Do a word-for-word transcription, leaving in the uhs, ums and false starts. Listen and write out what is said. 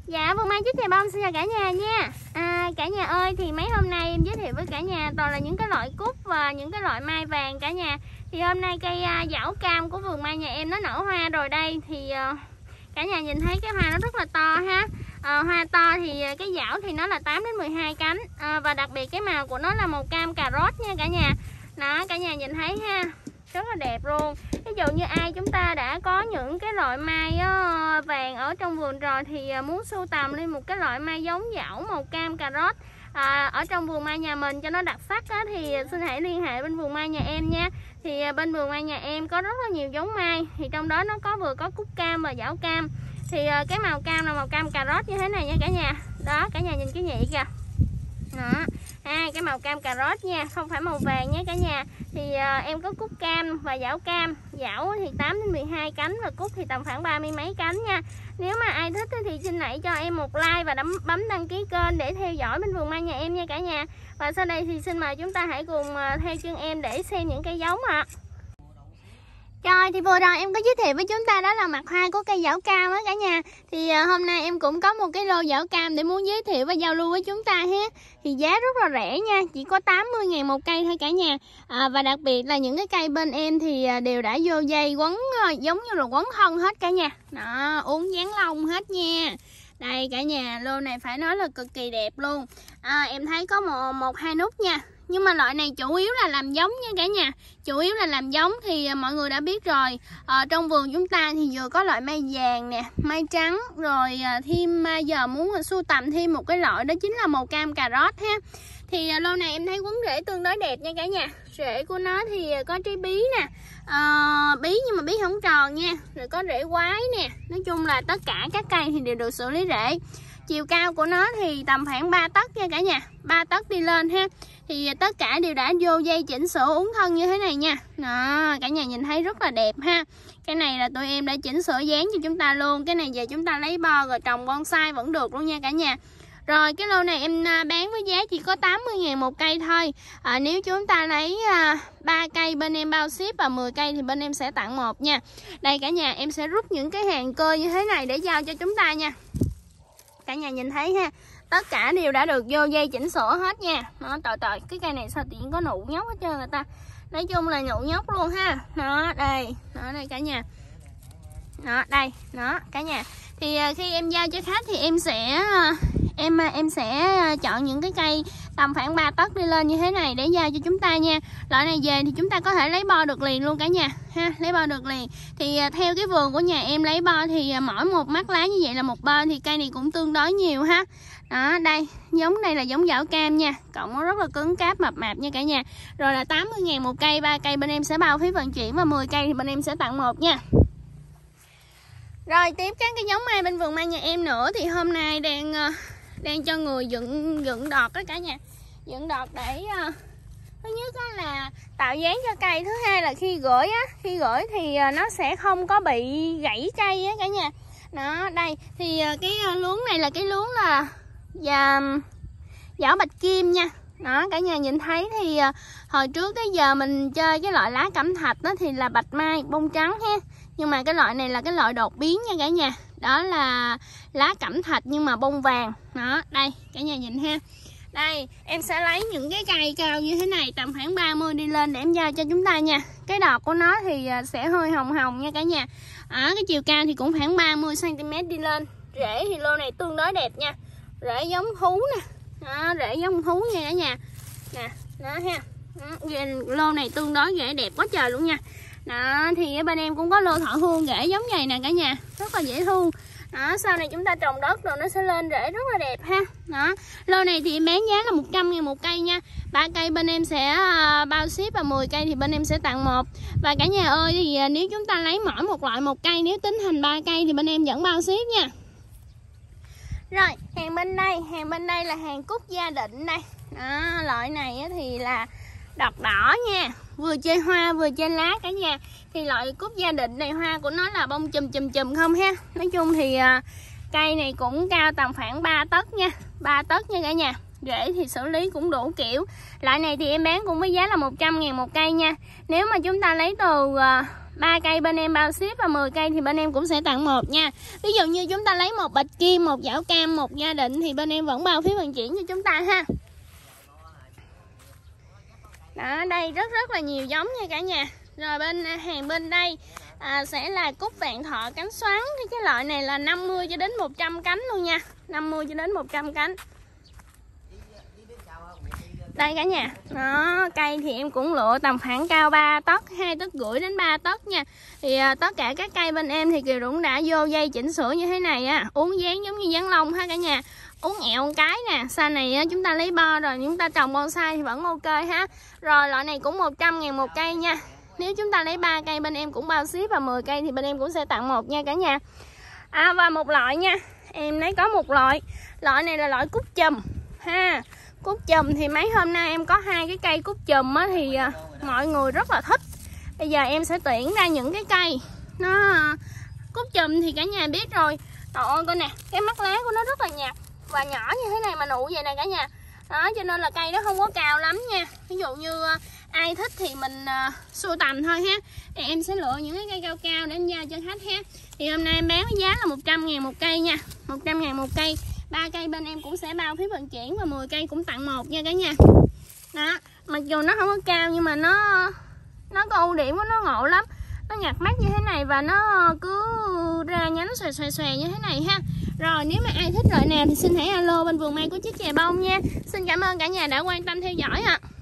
Dạ, Vườn Mai Chúc Chào Bông xin chào cả nhà nha. à, Cả nhà ơi, thì mấy hôm nay em giới thiệu với cả nhà toàn là những cái loại cúc và những cái loại mai vàng cả nhà. Thì hôm nay cây uh, dảo cam của vườn mai nhà em nó nở hoa rồi đây. Thì uh, cả nhà nhìn thấy cái hoa nó rất là to ha. uh, Hoa to thì cái dảo thì nó là tám đến mười hai cánh. uh, Và đặc biệt cái màu của nó là màu cam cà rốt nha cả nhà. Đó, cả nhà nhìn thấy ha, rất là đẹp luôn. Ví dụ như ai chúng ta đã có những cái loại mai á, vàng ở trong vườn rồi thì muốn sưu tầm lên một cái loại mai giống dảo màu cam cà rốt à, ở trong vườn mai nhà mình cho nó đặc sắc á, thì xin hãy liên hệ bên vườn mai nhà em nha. Thì bên vườn mai nhà em có rất là nhiều giống mai, thì trong đó nó có vừa có cúc cam và dảo cam. Thì cái màu cam là màu cam cà rốt như thế này nha cả nhà. Đó, cả nhà nhìn cái nhị kìa. Đó. À, cái màu cam cà rốt nha, không phải màu vàng nhé cả nhà. Thì uh, em có cúc cam và dảo cam. Dảo thì tám đến mười hai cánh và cúc thì tầm khoảng ba mươi mấy cánh nha. Nếu mà ai thích thì xin hãy cho em một like và đấm, bấm đăng ký kênh để theo dõi bên vườn mai nhà em nha cả nhà. Và sau đây thì xin mời chúng ta hãy cùng uh, theo chân em để xem những cây giống ạ. À. Rồi, thì vừa rồi em có giới thiệu với chúng ta đó là mặt hoa của cây dảo cam á cả nhà. Thì uh, hôm nay em cũng có một cái lô dảo cam để muốn giới thiệu và giao lưu với chúng ta ha. Thì giá rất là rẻ nha, chỉ có tám mươi ngàn một cây thôi cả nhà. à, Và đặc biệt là những cái cây bên em thì đều đã vô dây quấn uh, giống như là quấn thân hết cả nhà. Đó, uốn dán lông hết nha. Đây cả nhà, lô này phải nói là cực kỳ đẹp luôn. à, Em thấy có một, một hai nút nha. Nhưng mà loại này chủ yếu là làm giống nha cả nhà. Chủ yếu là làm giống thì mọi người đã biết rồi. Ở trong vườn chúng ta thì vừa có loại mai vàng nè, mai trắng. Rồi thêm giờ muốn sưu tầm thêm một cái loại đó chính là màu cam cà rốt ha. Thì lô này em thấy quấn rễ tương đối đẹp nha cả nhà. Rễ của nó thì có trái bí nè, à, bí nhưng mà bí không tròn nha. Rồi có rễ quái nè. Nói chung là tất cả các cây thì đều được xử lý rễ. Chiều cao của nó thì tầm khoảng ba tấc nha cả nhà, ba tấc đi lên ha. Thì tất cả đều đã vô dây chỉnh sửa uốn thân như thế này nha. Đó, cả nhà nhìn thấy rất là đẹp ha. Cái này là tụi em đã chỉnh sửa dáng cho chúng ta luôn. Cái này về chúng ta lấy bo rồi trồng bonsai vẫn được luôn nha cả nhà. Rồi cái lô này em bán với giá chỉ có tám mươi ngàn một cây thôi. à, Nếu chúng ta lấy ba cây bên em bao ship và mười cây thì bên em sẽ tặng một nha. Đây cả nhà, em sẽ rút những cái hàng cơ như thế này để giao cho chúng ta nha. Cả nhà nhìn thấy ha, tất cả đều đã được vô dây chỉnh sửa hết nha. Đó, trời trời, cái cây này sao tiện có nụ nhóc hết trơn người ta. Nói chung là nụ nhóc luôn ha. Đó, đây, đó đây cả nhà. Đó, đây, đó cả nhà. Thì khi em giao cho khách thì em sẽ em em sẽ chọn những cái cây tầm khoảng ba tấc đi lên như thế này để giao cho chúng ta nha. Loại này về thì chúng ta có thể lấy bo được liền luôn cả nhà ha, lấy bo được liền. Thì theo cái vườn của nhà em lấy bo thì mỗi một mắt lá như vậy là một bên, thì cây này cũng tương đối nhiều ha. Đó, đây, giống này là giống dảo cam nha, cọng nó rất là cứng cáp mập mạp nha cả nhà. Rồi là tám mươi ngàn một cây, ba cây bên em sẽ bao phí vận chuyển và mười cây thì bên em sẽ tặng một nha. Rồi tiếp các cái giống mai bên vườn mai nhà em nữa thì hôm nay đang đang cho người dựng dựng đọt đó cả nhà. Dựng đọt để uh, thứ nhất là tạo dáng cho cây, thứ hai là khi gửi á, khi gửi thì nó sẽ không có bị gãy cây á cả nhà. Đó, đây thì cái luống này là cái luống là và giảo bạch kim nha. Đó, cả nhà nhìn thấy thì hồi trước tới giờ mình chơi cái loại lá cẩm thạch đó thì là bạch mai bông trắng ha. Nhưng mà cái loại này là cái loại đột biến nha cả nhà. Đó là lá cẩm thạch nhưng mà bông vàng. Đó, đây cả nhà nhìn ha. Đây, em sẽ lấy những cái cây cao như thế này tầm khoảng ba mươi đi lên để em giao cho chúng ta nha. Cái đọt của nó thì sẽ hơi hồng hồng nha cả nhà. Ở cái chiều cao thì cũng khoảng ba mươi xăng ti mét đi lên. Rễ thì lô này tương đối đẹp nha. Rễ giống thú nè. Đó, rễ giống thú nha cả nhà. Nè, đó ha. Đó, lô này tương đối rễ đẹp quá trời luôn nha. Đó, thì ở bên em cũng có lô thọ hương rễ giống vậy nè cả nhà, rất là dễ thương. Đó, sau này chúng ta trồng đất rồi nó sẽ lên rễ rất là đẹp ha. Đó, lô này thì em bán giá là một trăm ngàn một cây nha. ba cây bên em sẽ bao ship và mười cây thì bên em sẽ tặng một. Và cả nhà ơi, thì nếu chúng ta lấy mỗi một loại một cây, nếu tính thành ba cây thì bên em vẫn bao ship nha. Rồi, hàng bên đây, hàng bên đây là hàng cúc gia định đây. Đó, loại này thì là đọt đỏ nha, vừa chơi hoa vừa chơi lá cả nhà. Thì loại cúc gia định này hoa của nó là bông chùm chùm chùm không ha. Nói chung thì à, cây này cũng cao tầm khoảng ba tấc nha, ba tấc nha cả nhà. Rễ thì xử lý cũng đủ kiểu. Loại này thì em bán cũng với giá là một trăm ngàn một cây nha. Nếu mà chúng ta lấy từ à, ba cây bên em bao ship và mười cây thì bên em cũng sẽ tặng một nha. Ví dụ như chúng ta lấy một bịch kim, một giảo cam, một gia định thì bên em vẫn bao phí vận chuyển cho chúng ta ha. Đó, đây rất rất là nhiều giống nha cả nhà. Rồi bên hàng bên đây à, sẽ là cúc vạn thọ cánh xoắn. Thì cái loại này là năm mươi cho đến một trăm cánh luôn nha. năm mươi cho đến một trăm cánh. Đây cả nhà. Đó, cây thì em cũng lựa tầm khoảng cao ba tấc, hai tấc rưỡi đến ba tấc nha. Thì à, tất cả các cây bên em thì Kiều cũng đã vô dây chỉnh sửa như thế này á, uốn dáng giống như dáng lông ha cả nhà. Uốn ẹo một cái nè, sau này á, chúng ta lấy bo rồi chúng ta trồng bonsai thì vẫn ok ha. Rồi loại này cũng một trăm ngàn một cây nha. Nếu chúng ta lấy ba cây bên em cũng bao ship và mười cây thì bên em cũng sẽ tặng một nha cả nhà. À, và một loại nha, em lấy có một loại. Loại này là loại cúc chùm ha. Cúc chùm thì mấy hôm nay em có hai cái cây cúc chùm á, thì à, mọi người rất là thích. Bây giờ em sẽ tuyển ra những cái cây nó cúc chùm thì cả nhà biết rồi. Trời ơi coi nè, cái mắt lá của nó rất là nhạt và nhỏ như thế này mà nụ vậy nè cả nhà. Đó, cho nên là cây nó không có cao lắm nha. Ví dụ như uh, ai thích thì mình uh, sưu tầm thôi ha. Thì em sẽ lựa những cái cây cao cao để em giao cho khách ha. Thì hôm nay em bán với giá là một trăm ngàn một cây nha. một trăm ngàn một cây. ba cây bên em cũng sẽ bao phí vận chuyển và mười cây cũng tặng một nha cả nhà. Đó, mặc dù nó không có cao nhưng mà nó nó có ưu điểm của nó ngộ lắm. Nó nhặt mắt như thế này và nó cứ ra nhánh xòe xòe xòe như thế này ha. Rồi nếu mà ai thích loại nào thì xin hãy alo bên vườn mai của chiếc chè bông nha. Xin cảm ơn cả nhà đã quan tâm theo dõi ạ. À.